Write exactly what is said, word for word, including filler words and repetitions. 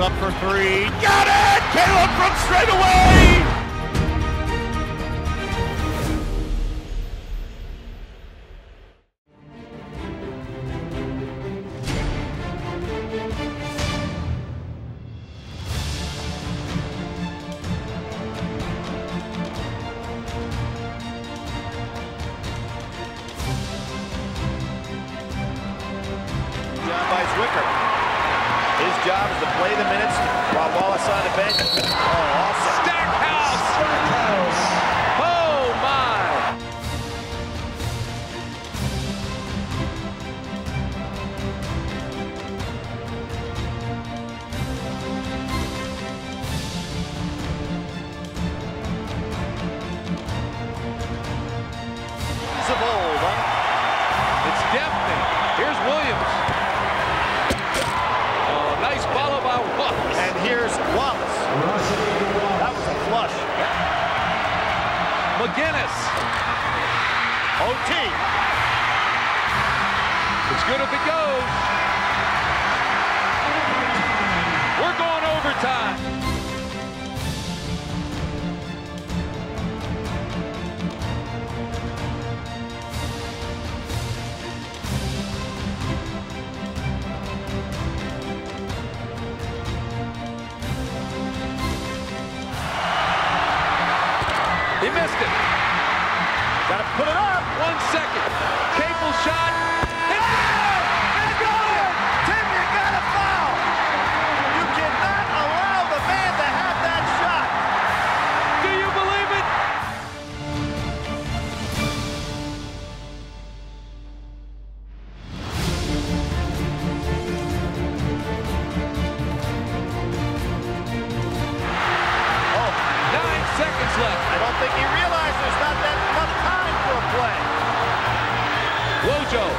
up for three. Got it! Caleb from straight away! His job is to play the minutes while Wallace on the bench. Oh, awesome. Stackhouse! Stackhouse! Oh, my! It's of old, huh? It's deafening. Here's Williams. Nice follow by Wallace. And here's Wallace. That was a flush. McGinnis. O T. It's good if it goes. We're going overtime. He missed it. Got to put it up. One second. Capel shot. It's good. It's good. Tim, you got to foul. You cannot allow the man to have that shot. Do you believe it? Oh, Nine seconds left. I don't think he realized there's not that enough time for a play. Wojo.